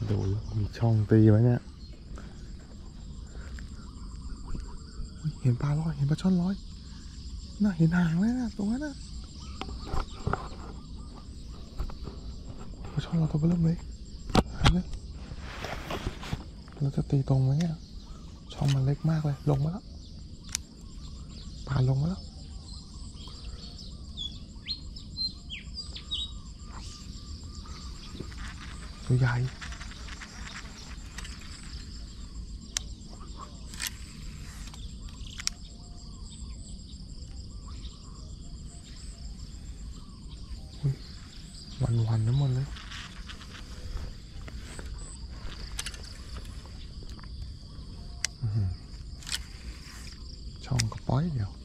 ดูมีช่องตีไหมเนี่ยเห็นปลาลอยเห็นปลาช่อนลอยน่าเห็นหางเลยนะตรงนั้นนะปลาช่อนเราตัวเริ่มเลยหางเลยเราจะตีตรงไหมเนี่ยช่องมันเล็กมากเลยลงมาแล้วปลาลงมาแล้วตัวใหญ่วันน้ำมันเลยช่องกระป๋อยเดียว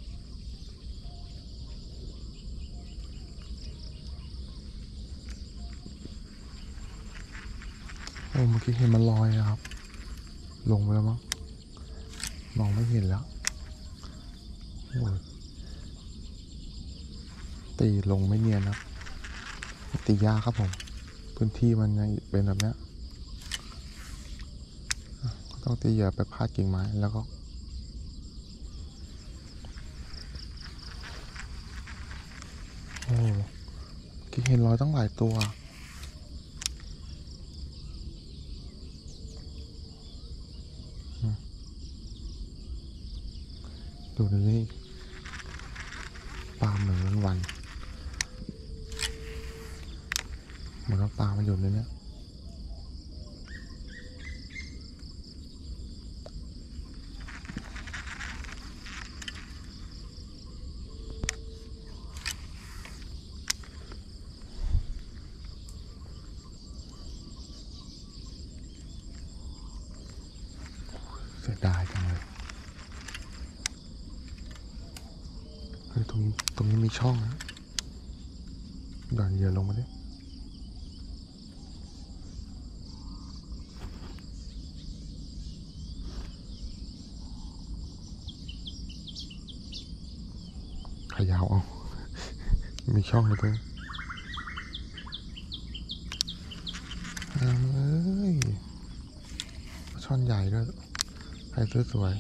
โอ้เมื่อกี้เห็นมันลอยนะครับลงไปแล้วมั้งมองไม่เห็นแล้วโอ้ตีลงไม่เนียนนะตียากครับผมพื้นที่มันยังเป็นแบบนี้ก็ต้องตีเหยื่อไปพาดกิ่งไม้แล้วก็โอ้กี่เห็นรอยตั้งหลายตัวดูนี่ปลาเหมือนวันเหมือนว่าปลามันอยู่ในนี้เสียดายจังเลยเฮ้ยตรงนี้มีช่องนะหย่อนเหยื่อลงมาดิขยาวเอามีช่องเลยด้วยเอ้ยช่อนใหญ่ด้วยใครสวย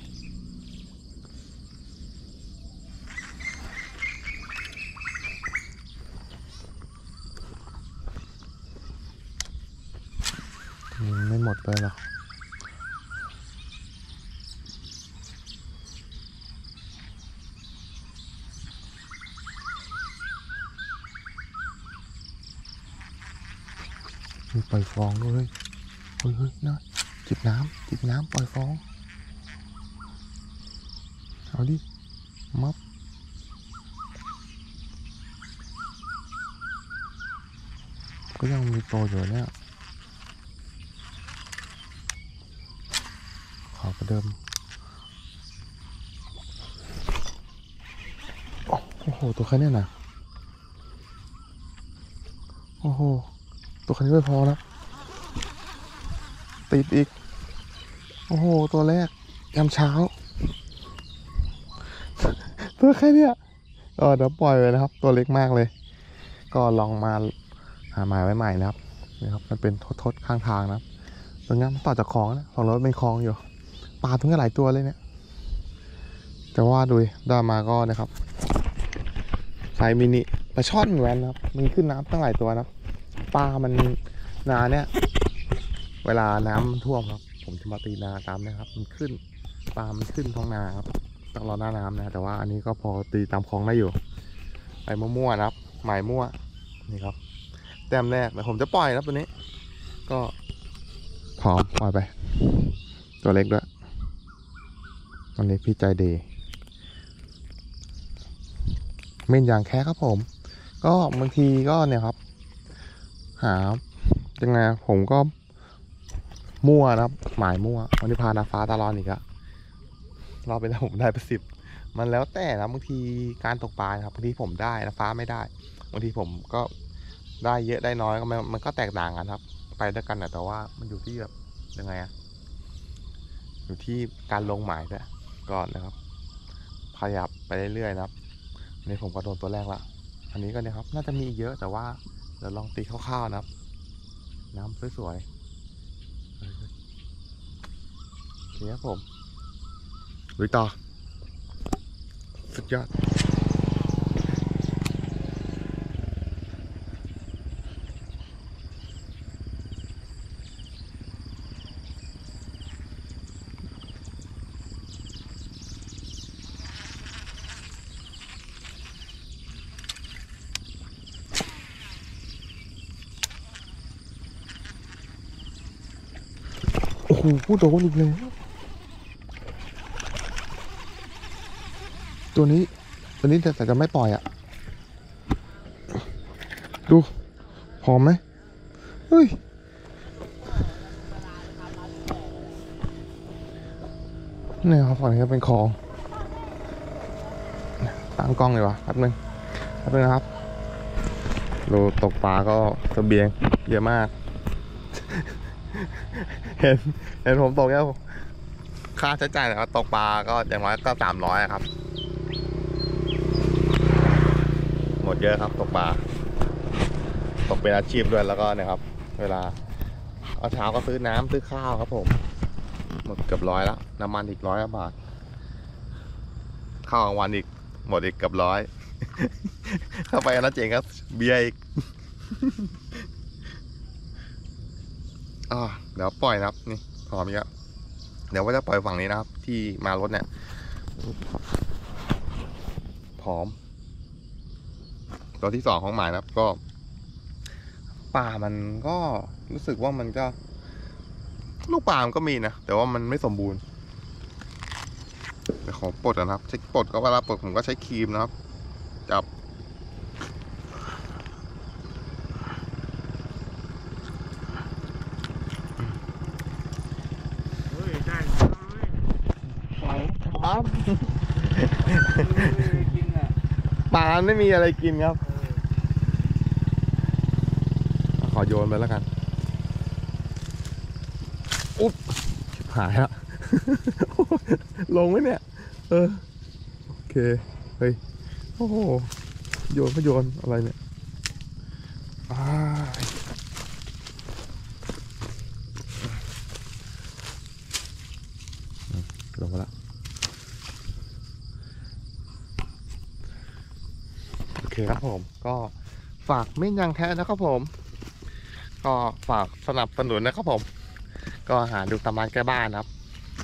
ๆไม่หมดเลยหรอกมีปล่อยฟองด้วยเฮ้ยนะจิบน้ำปล่อยฟองเอาดิมับก็ยังมีโตอยู่เนี่ยขอประเดิมโอ้โหตัวแค่นี้นะโอ้โหตัวแค่นี้ไม่พอนะติดอีกโอ้โหตัวแรกยามเช้าตัวแค่นี้ก็เดี๋ยวปล่อยไปนะครับตัวเล็กมากเลยก็ลองมาหาหมายไว้ใหม่นะครับนี่ครับมันเป็นทดข้างทางนะตรงนี้มันต่อจากคลองนะฝั่งรถเป็นคลองอยู่ปลาทั้งหลายตัวเลยเนี่ยแต่ว่าดูได้มาก็นะครับไซส์มินิปลาช่อนแวนนะครับมันขึ้นน้ำตั้งหลายตัวนะปลามันนาเนี่ยเวลาน้ำท่วมครับผมจะมาตีนาตามนะครับมันขึ้นปลามันขึ้นท้องนาครับต้องรอหน้าน้ำนะแต่ว่าอันนี้ก็พอตีตามคลองได้อยู่ไปมั่วๆนะครับหมายมั่วนี่ครับแต้มแรกแต่ผมจะปล่อยครับตัวนี้ก็พร้อมปล่อยไปตัวเล็กด้วยวันนี้พี่ใจดีเม่นยางแค่ครับผมก็บางทีก็เนี่ยครับหายังไงผมก็มั่วนะครับหมายมั่ววันนี้พานาฟ้าตาลอนอีกอะเราไปแล้วผมได้ไป10มันแล้วแต่นะบางทีการตกปลาครับบางทีผมได้นาฟ้าไม่ได้บางทีผมก็ได้เยอะได้น้อยก็มันก็แตกต่างกันครับไปด้วยกันแต่ว่ามันอยู่ที่แบบยังไงอะอยู่ที่การลงหมายด้วยก่อนนะครับขยับไปเรื่อยๆนะครับนี่ผมก็โดนตัวแรกละอันนี้ก็เนี่ยครับน่าจะมีอีกเยอะแต่ว่าเดี๋ยวลองตีคร่าวๆนะครับน้ำสวยเคครับผมลุยต่อสุดยอดโอ้โหโดนอีกแล้วตัวนี้แต่จะไม่ปล่อยอ่ะดูพร้อมไหมเฮ้ยนี่ครับฝั่งนี้ก็เป็นคลองตั้งกล้องเลยวะแป๊บนึงนะครับเราตกปลาก็เสบียงเยอะมาก เห็นผมตกแล้วค่าใช้จ่ายนะครับตกปลาก็อย่างน้อยก็300ครับหมดเยอะครับตกปลาตกเป็นอาชีพด้วยแล้วก็นะครับเวลาเอาเช้าก็ซื้อน้ำซื้อข้าวครับผมหมดเกือบ100แล้วน้ำมันอีก100 บาทข้าวกลางวันอีกหมดอีกเกือบ100 เข้าไปนะเจ๋งครับเบียร์อีก เดี๋ยวปล่อยนะครับนี่พร้อมเยอะเดี๋ยวว่าจะปล่อยฝั่งนี้นะครับที่มารถเนี่ยพร้อมตัวที่2ของหมายนะครับก็ป่ามันก็รู้สึกว่ามันก็ลูกป่ามันก็มีนะแต่ว่ามันไม่สมบูรณ์แต่ของปลดนะครับใช้ปลดก็เวลาปลดผมก็ใช้ครีมนะครับจับปลาไม่มีอะไรกินครับขอโยนไปแล้วกันอุ๊บหายแล้ว ลงไหมเนี่ยโอเคเฮ้ยโอ้โหโยนอะไรเนี่ยลงมาแล้วโอเคครับผมก็ฝากเม่นยางแท้นะครับผมก็ฝากสนับสนุนนะครับผมก็หาดูตามร้านใกล้บ้านนะครับ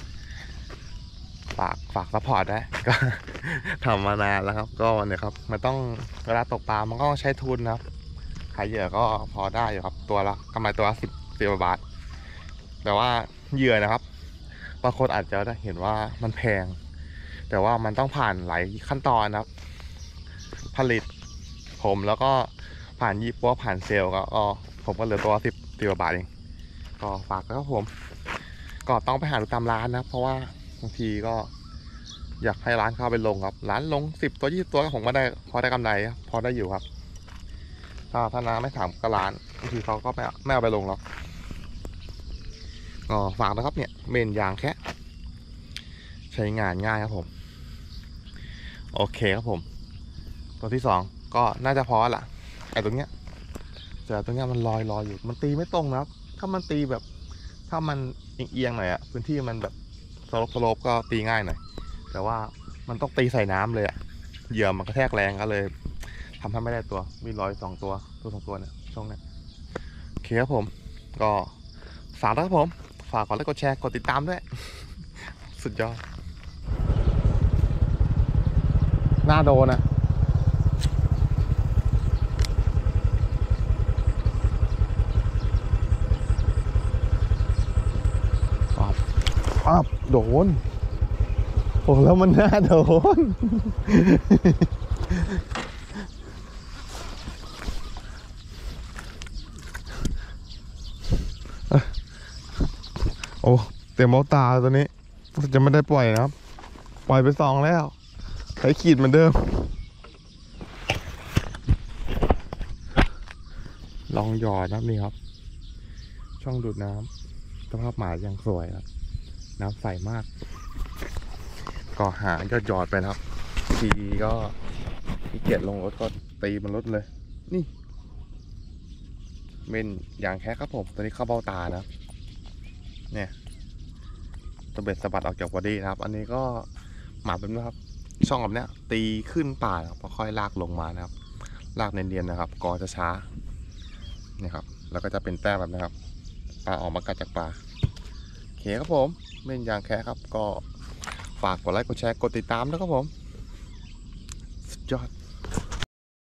ฝากซัพพอร์ตนะก็ ทำมานานแล้วครับก็เนี่ยครับมันต้องเวลาตกปลามันก็ต้องใช้ทุนนะครับขายเหยื่อก็พอได้อยู่ครับตัวละกำไรตัวละ10 บาทแต่ว่าเหยื่อนะครับบางคนอาจจะได้เห็นว่ามันแพงแต่ว่ามันต้องผ่านหลายขั้นตอนนะครับผลิตผมแล้วก็ผ่านยี่ปัวผ่านเซลล์ก็ผมก็เหลือตัว10 บาทเองก็ฝากนะครับผมก็ต้องไปหาดูตามร้านนะเพราะว่าบางทีก็อยากให้ร้านเข้าไปลงครับร้านลง10 ตัว20 ตัวผมก็ได้พอได้กำไรพอได้อยู่ครับถ้าน้าไม่ถามก็ร้านบางทีเขาก็ไม่เอาไปลงหรอกก็ฝากนะครับเนี่ยเมนยางแค่ใช้งานง่ายครับผมโอเคครับผมตัวที่2ก็น่าจะพอละไอ้ตรงเนี้ยแต่ตรงเนี้ยมันลอยอยู่มันตีไม่ตรงนะครับถ้ามันตีแบบถ้ามันเอียงหน่อยอะพื้นที่มันแบบสโลปก็ตีง่ายหน่อยแต่ว่ามันต้องตีใส่น้ำเลยอะเหยื่อมันกระแทกแรงก็เลยทำให้ไม่ได้ตัวมีรอย2 ตัว2 ตัวเนี่ยช่องนี้โอเคครับผมก็ฝากนะครับผมฝากกดไลค์กดแชร์กดติดตามด้วยสุดยอดน่าโดนนะโดนโอ้แล้วมันน่าโดน โอ้เต็มเบ้าตาตัวนี้จะไม่ได้ปล่อยนะครับปล่อยไป2แล้วใช้ขีดเหมือนเดิมลองหยอดนะครับนี่ครับช่องดูดน้ำสภาพหมายยังสวยครับน้ำใสมากก็หาหยอดไปนะครับทีก็ขี้เกียจลงรถก็ตีมันรถเลยนี่เมนอย่างแค่ครับผมตัวนี้เข้าเบ้าตานะเนี่ยตะเบ็ดสะบัดออกจากบอดี้นะครับ อันนี้ก็หมาเป็นนะครับช่องแบบเนี้ยตีขึ้นป่านะครับพอค่อยลากลงมานะครับลากเนียนๆนะครับกอจะช้านี่ครับแล้วก็จะเป็นแต้มแบบนะครับปลาออกมากัดจากปลาโอเคครับผมเม่นยางแค่ครับก็ฝากกดไลค์กดแชร์กดติดตามด้วยครับผมสุดยอด